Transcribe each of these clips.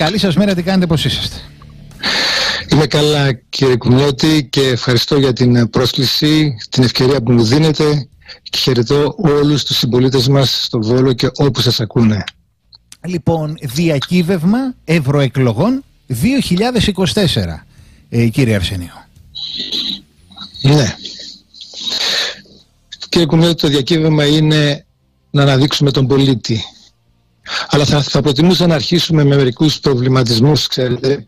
Καλή σας μέρα, τι κάνετε, πώς είσαστε? Είμαι καλά, κύριε Κουμιώτη, και ευχαριστώ για την πρόσκληση, την ευκαιρία που μου δίνετε, και χαιρετώ όλους τους συμπολίτες μας στο Βόλο και όπου σας ακούνε. Λοιπόν, διακύβευμα ευρωεκλογών 2024, κύριε Αρσενίου. Ναι. Κύριε Κουμιώτη, το διακύβευμα είναι να αναδείξουμε τον πολίτη. Αλλά θα προτιμούσα να αρχίσουμε με μερικούς προβληματισμούς, ξέρετε,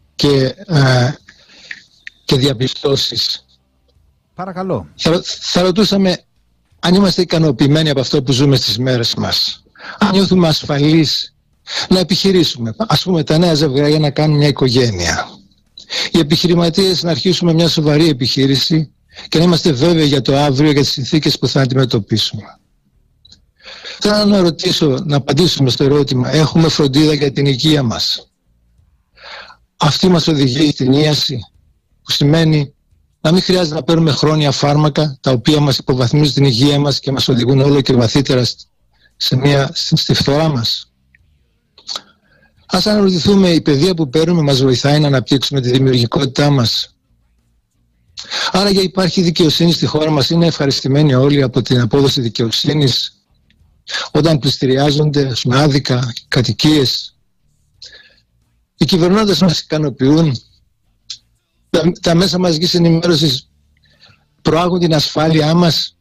και διαπιστώσεις. Παρακαλώ. Θα ρωτούσαμε αν είμαστε ικανοποιημένοι από αυτό που ζούμε στις μέρες μας. Αν νιώθουμε ασφαλείς να επιχειρήσουμε, ας πούμε, τα νέα ζευγάρια να κάνουν μια οικογένεια. Οι επιχειρηματίες να αρχίσουμε μια σοβαρή επιχείρηση και να είμαστε βέβαιοι για το αύριο, για τις συνθήκες που θα αντιμετωπίσουμε. Θέλω να ρωτήσω, να απαντήσουμε στο ερώτημα: έχουμε φροντίδα για την υγεία μας? Αυτή μας οδηγεί στην ίαση, που σημαίνει να μην χρειάζεται να παίρνουμε χρόνια φάρμακα τα οποία μας υποβαθμίζουν την υγεία μας και μας οδηγούν όλο και βαθύτερα στη φθορά μας. Ας αναρωτηθούμε, η παιδεία που παίρνουμε μας βοηθάει να αναπτύξουμε τη δημιουργικότητά μας? Άρα, για υπάρχει δικαιοσύνη στη χώρα μας? Είναι ευχαριστημένοι όλοι από την απόδοση δικαιοσύνης όταν πληστηριάζονται με άδικα κατοικίες? Οι κυβερνώντες μας ικανοποιούν? Τα μέσα μαζικής ενημέρωσης προάγουν την ασφάλειά μας?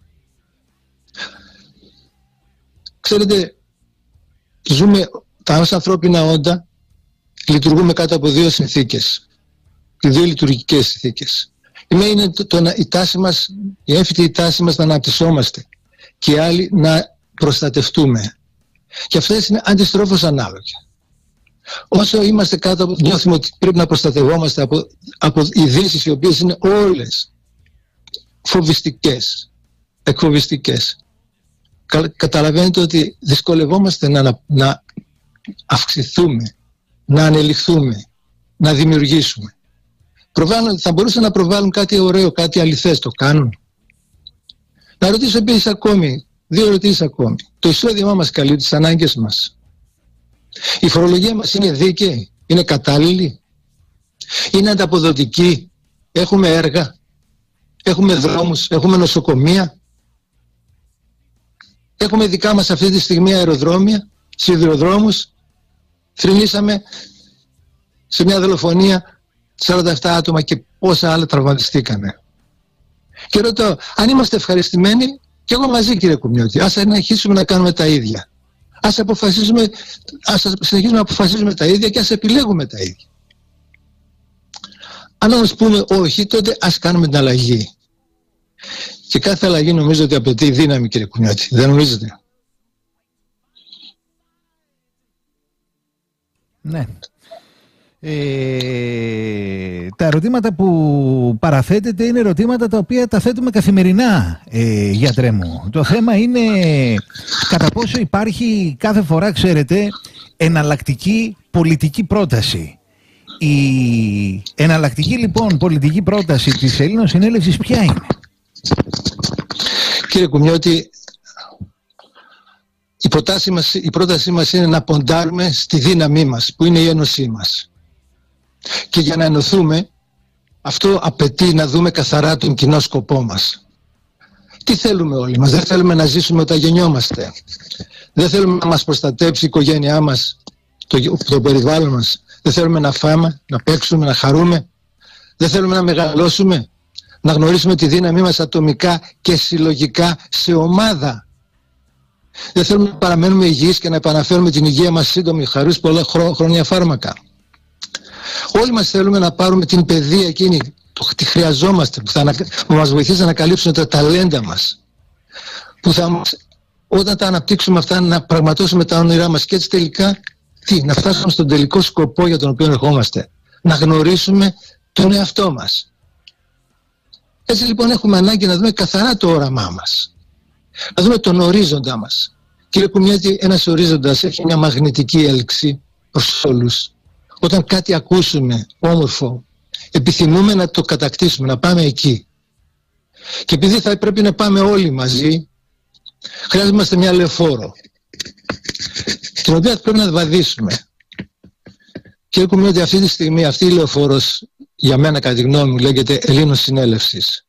Ξέρετε, ζούμε τα ως ανθρώπινα όντα, λειτουργούμε κάτω από δύο συνθήκες, οι δύο λειτουργικές συνθήκες. Η μία είναι η τάση μας, η έμφυτη τάση μας να αναπτυσσόμαστε, και η άλλη να προστατευτούμε. Και αυτές είναι αντιστρόφως ανάλογα. Όσο είμαστε κάτω από, νιώθουμε ότι πρέπει να προστατευόμαστε από ειδήσεις οι οποίες είναι όλες φοβιστικές, εκφοβιστικές. Καταλαβαίνετε ότι δυσκολευόμαστε να αυξηθούμε, να ανελιχθούμε, να δημιουργήσουμε. Θα μπορούσαν να προβάλλουν κάτι ωραίο, κάτι αληθές, το κάνουν? Να ρωτήσω επίσης ακόμη, δύο ερωτήσεις ακόμη. Το εισόδημά μας καλύπτει τις ανάγκες μας? Η φορολογία μας είναι δίκαιη? Είναι κατάλληλη? Είναι ανταποδοτική? Έχουμε έργα? Έχουμε δρόμους? Έχουμε νοσοκομεία? Έχουμε δικά μας αυτή τη στιγμή αεροδρόμια, σιδηροδρόμους? Θρηνήσαμε σε μια δολοφονία 47 άτομα και πόσα άλλα τραυματιστήκανε. Και ρωτώ, αν είμαστε ευχαριστημένοι, και εγώ μαζί, κύριε Κουμιώτη, ας συνεχίσουμε να κάνουμε τα ίδια. Ας συνεχίσουμε να αποφασίζουμε τα ίδια και ας επιλέγουμε τα ίδια. Αν όμως πούμε όχι, τότε ας κάνουμε την αλλαγή. Και κάθε αλλαγή νομίζω ότι απαιτεί δύναμη, κύριε Κουμιώτη. Δεν νομίζετε? Ναι. Τα ερωτήματα που παραθέτετε είναι ερωτήματα τα οποία τα θέτουμε καθημερινά, γιατρέ μου. Το θέμα είναι κατά πόσο υπάρχει κάθε φορά, ξέρετε, εναλλακτική πολιτική πρόταση. Η εναλλακτική λοιπόν πολιτική πρόταση της Ελλήνων Συνέλευσης ποια είναι? Κύριε Κουμιώτη, η πρότασή μας είναι να ποντάρουμε στη δύναμή μας, που είναι η ένωσή μας. Και για να ενωθούμε, αυτό απαιτεί να δούμε καθαρά τον κοινό σκοπό μας. Τι θέλουμε όλοι μας? Δεν θέλουμε να ζήσουμε όταν γεννιόμαστε. Δεν θέλουμε να μας προστατέψει η οικογένειά μας, το περιβάλλον μας. Δεν θέλουμε να φάμε, να παίξουμε, να χαρούμε. Δεν θέλουμε να μεγαλώσουμε, να γνωρίσουμε τη δύναμή μας ατομικά και συλλογικά σε ομάδα. Δεν θέλουμε να παραμένουμε υγιείς και να επαναφέρουμε την υγεία μας σύντομη, χαρούς πολλά χρόνια φάρμακα. Όλοι μας θέλουμε να πάρουμε την παιδεία εκείνη, τη χρειαζόμαστε, που μας βοηθήσει να ανακαλύψουμε τα ταλέντα μας, που όταν τα αναπτύξουμε αυτά, να πραγματώσουμε τα όνειρά μας, και έτσι τελικά να φτάσουμε στον τελικό σκοπό για τον οποίο ερχόμαστε, να γνωρίσουμε τον εαυτό μας. Έτσι λοιπόν έχουμε ανάγκη να δούμε καθαρά το όραμά μας, να δούμε τον ορίζοντά μας. Κύριε Κουμιώτη, ένας ορίζοντας έχει μια μαγνητική έλξη προς όλους. Όταν κάτι ακούσουμε όμορφο, επιθυμούμε να το κατακτήσουμε, να πάμε εκεί. Και επειδή θα πρέπει να πάμε όλοι μαζί, χρειάζομαστε μια λεωφόρο, την οποία πρέπει να βαδίσουμε. Κύριε Κουμιώτη, αυτή τη στιγμή αυτή η λεωφόρος, για μένα κατά τη γνώμη μου, λέγεται Ελλήνος Συνέλευσης.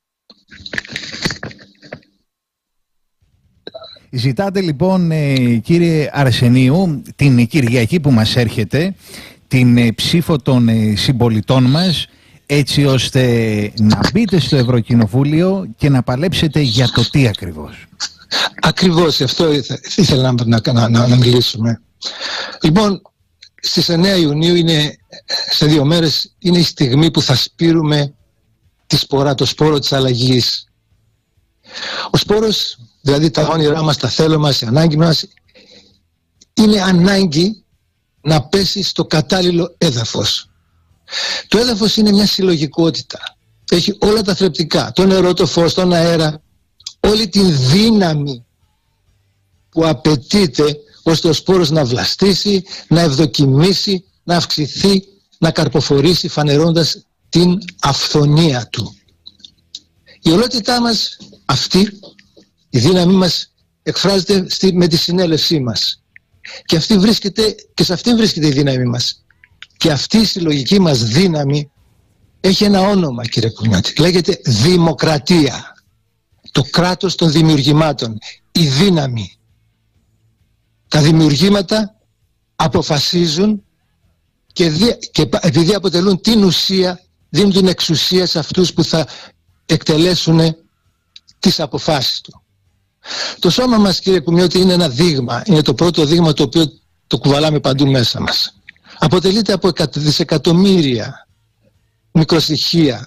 Ζητάτε λοιπόν, κύριε Αρσενίου, την Κυριακή που μας έρχεται, την ψήφο των συμπολιτών μας, έτσι ώστε να μπείτε στο Ευρωκοινοβούλιο και να παλέψετε για το τι ακριβώς? Ακριβώς, αυτό ήθελα να μιλήσουμε. Λοιπόν, στις 9 Ιουνίου, σε 2 μέρες, είναι η στιγμή που θα σπείρουμε το σπόρο της αλλαγής. Ο σπόρος, δηλαδή τα όνειρά μας, τα θέλω μας, η ανάγκη μας, είναι ανάγκη να πέσει στο κατάλληλο έδαφος. Το έδαφος είναι μια συλλογικότητα. Έχει όλα τα θρεπτικά, το νερό, το φως, τον αέρα, όλη την δύναμη που απαιτείται ώστε ο σπόρος να βλαστήσει, να ευδοκιμήσει, να αυξηθεί, να καρποφορήσει, φανερώντας την αυθονία του. Η ολότητά μας αυτή, η δύναμή μας, εκφράζεται με τη συνέλευσή μας. Και σε αυτή βρίσκεται η δύναμη μας. Και αυτή η συλλογική μας δύναμη έχει ένα όνομα, κύριε Κουμιώτη. Λέγεται δημοκρατία. Το κράτος των δημιουργημάτων. Η δύναμη. Τα δημιουργήματα αποφασίζουν και επειδή αποτελούν την ουσία, δίνουν την εξουσία σε αυτούς που θα εκτελέσουν τις αποφάσεις του. Το σώμα μας, κύριε Κουμιώτη, είναι ένα δείγμα. Είναι το πρώτο δείγμα το οποίο το κουβαλάμε παντού μέσα μας. Αποτελείται από δισεκατομμύρια μικροστοιχεία,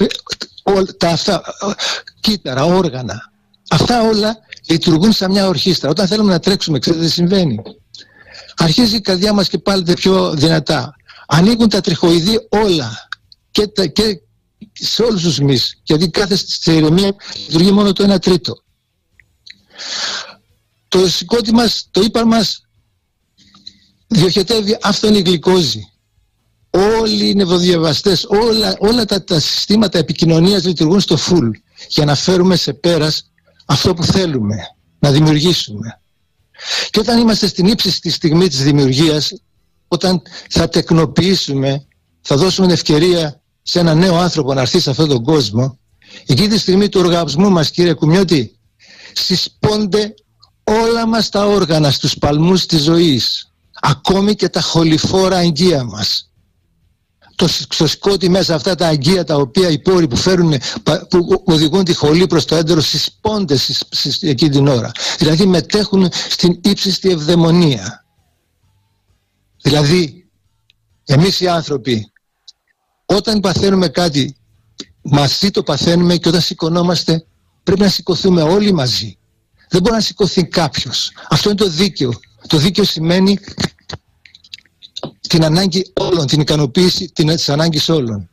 κύτταρα, όργανα. Αυτά όλα λειτουργούν σαν μια ορχήστρα. Όταν θέλουμε να τρέξουμε, ξέρετε τι συμβαίνει? Αρχίζει η καρδιά μας και πάλεται πιο δυνατά. Ανοίγουν τα τριχοειδή όλα και σε όλους τους μυς, γιατί κάθε σε ηρεμία λειτουργεί μόνο το 1/3. Το σηκώτη μας, το ύπαρ μας διοχετεύει άφθονη γλυκόζη. Όλοι οι νευροδιαβαστές, όλα τα συστήματα επικοινωνίας λειτουργούν στο full για να φέρουμε σε πέρας αυτό που θέλουμε να δημιουργήσουμε. Και όταν είμαστε στην ύψιστη στιγμή της δημιουργίας, όταν θα τεκνοποιήσουμε, θα δώσουμε την ευκαιρία σε ένα νέο άνθρωπο να έρθει σε αυτόν τον κόσμο, εκείνη τη στιγμή του οργασμού μας, κύριε Κουμιώτη, συσπώνται όλα μας τα όργανα στους παλμούς της ζωής, ακόμη και τα χοληφόρα αγγεία μας. Στο σκότι μέσα αυτά τα αγγεία, τα οποία οι πόροι που οδηγούν τη χολή προς το έντερο, συσπώνται εκείνη την ώρα. Δηλαδή μετέχουν στην ύψιστη ευδαιμονία. Δηλαδή εμείς οι άνθρωποι, όταν παθαίνουμε κάτι, μαζί το παθαίνουμε, και όταν σηκωνόμαστε πρέπει να σηκωθούμε όλοι μαζί. Δεν μπορεί να σηκωθεί κάποιος. Αυτό είναι το δίκαιο. Το δίκαιο σημαίνει την ανάγκη όλων, την ικανοποίηση της ανάγκης όλων.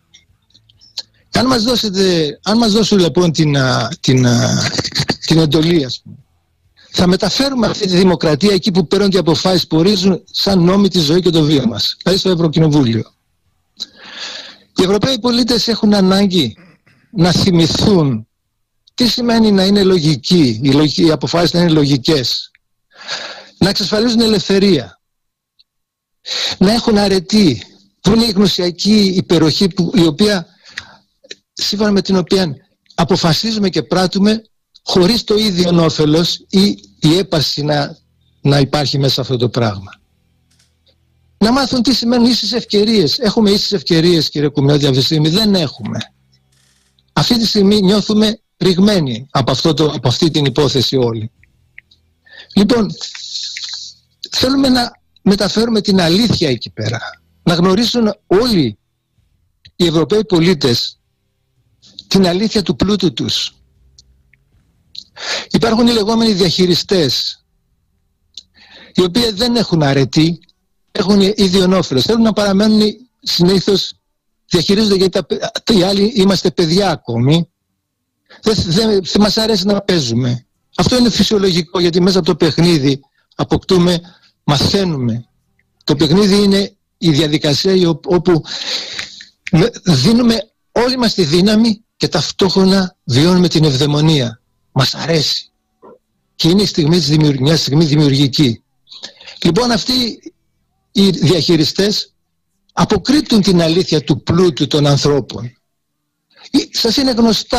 Αν μας δώσουν λοιπόν την εντολή, ας πούμε, θα μεταφέρουμε αυτή τη δημοκρατία εκεί που παίρνουν οι αποφάσεις που ορίζουν σαν νόμοι τη ζωή και το βίο μας, δηλαδή στο Ευρωκοινοβούλιο. Οι Ευρωπαίοι πολίτες έχουν ανάγκη να θυμηθούν τι σημαίνει να είναι λογικοί, οι αποφάσεις να είναι λογικές, να εξασφαλίζουν ελευθερία, να έχουν αρετή, που είναι η γνωσιακή υπεροχή η οποία, σύμφωνα με την οποία αποφασίζουμε και πράττουμε χωρίς το ίδιο όφελος ή η έπαρση να υπάρχει μέσα σε αυτό το πράγμα. Να μάθουν τι σημαίνουν ίσες ευκαιρίες. Έχουμε ίσες ευκαιρίες, κύριε Κουμιώτη, αυτή τη στιγμή? Δεν έχουμε. Αυτή τη στιγμή νιώθουμε ρηγμένοι από αυτή την υπόθεση όλοι. Λοιπόν, θέλουμε να μεταφέρουμε την αλήθεια εκεί πέρα. Να γνωρίσουν όλοι οι Ευρωπαίοι πολίτες την αλήθεια του πλούτου τους. Υπάρχουν οι λεγόμενοι διαχειριστές, οι οποίοι δεν έχουν αρετή, έχουν ίδιον όφελος. Θέλουν να παραμένουν συνήθως, διαχειρίζονται, γιατί οι άλλοι είμαστε παιδιά ακόμη. Δεν μας αρέσει να παίζουμε. Αυτό είναι φυσιολογικό, γιατί μέσα από το παιχνίδι αποκτούμε, μαθαίνουμε. Το παιχνίδι είναι η διαδικασία όπου δίνουμε όλη μας τη δύναμη και ταυτόχρονα βιώνουμε την ευδαιμονία. Μας αρέσει. Και είναι η στιγμή της δημιουργίας, στιγμή δημιουργική. Λοιπόν, αυτοί οι διαχειριστές αποκρύπτουν την αλήθεια του πλούτου των ανθρώπων. Σας είναι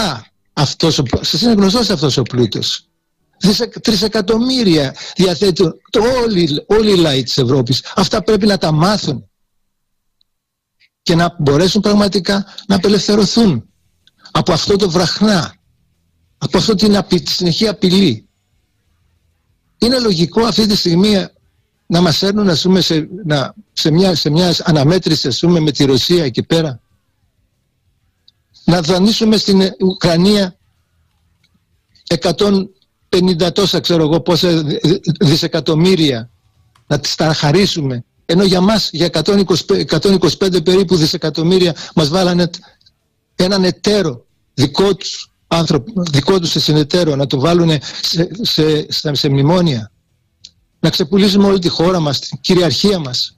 γνωστός αυτός ο πλούτος. Τρισεκατομμύρια διαθέτουν όλοι οι λαοί της Ευρώπης. Αυτά πρέπει να τα μάθουν και να μπορέσουν πραγματικά να απελευθερωθούν από αυτό το βραχνά, από αυτό τη συνεχή απειλή. Είναι λογικό αυτή τη στιγμή να μας έρνουν, ας πούμε, σε μια αναμέτρηση, ας πούμε, με τη Ρωσία εκεί πέρα, να δανείσουμε στην Ουκρανία 150 τόσα, ξέρω εγώ, πόσα δισεκατομμύρια, να τις τα χαρίσουμε, ενώ για μας, για 125 περίπου δισεκατομμύρια, μας βάλανε έναν εταίρο δικό τους άνθρωπο, δικό τους σε συνεταίρο, να το βάλουν σε μνημόνια, να ξεπουλήσουμε όλη τη χώρα μας, την κυριαρχία μας.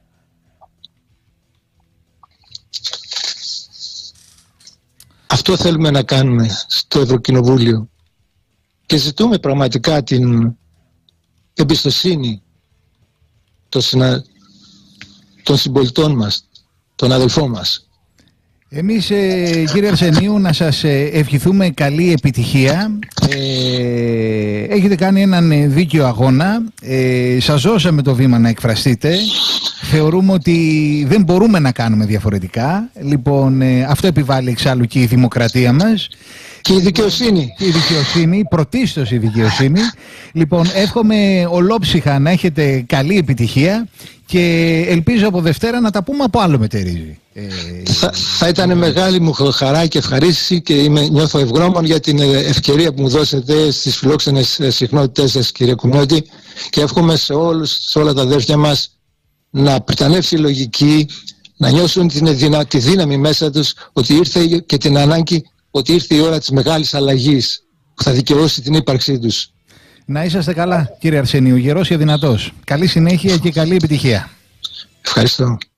Αυτό θέλουμε να κάνουμε στο Ευρωκοινοβούλιο και ζητούμε πραγματικά την εμπιστοσύνη των συμπολιτών μας, των αδελφών μας. Εμείς, κύριε Αρσενίου, να σας ευχηθούμε καλή επιτυχία. Έχετε κάνει έναν δίκαιο αγώνα. Σας δώσαμε το βήμα να εκφραστείτε. Θεωρούμε ότι δεν μπορούμε να κάνουμε διαφορετικά. Λοιπόν, αυτό επιβάλλει εξάλλου και η δημοκρατία μας. Και η δικαιοσύνη. Και η δικαιοσύνη, πρωτίστως η δικαιοσύνη. Λοιπόν, εύχομαι ολόψυχα να έχετε καλή επιτυχία και ελπίζω από Δευτέρα να τα πούμε από άλλο μετερίζει. Θα ήταν μεγάλη μου χαρά και ευχαρίστηση και νιώθω ευγνώμων για την ευκαιρία που μου δώσετε στις φιλόξενες συχνότητες σας, κύριε Κουμνώτη, και εύχομαι σε όλα τα αδέρφια μας να πριτανεύσει η λογική, να νιώσουν τη δύναμη μέσα τους ότι ήρθε, και την ανάγκη ότι ήρθε η ώρα της μεγάλης αλλαγής που θα δικαιώσει την ύπαρξή τους. Να είσαστε καλά, κύριε Αρσενίου, γερός και δυνατός. Καλή συνέχεια και καλή επιτυχία. Ευχαριστώ.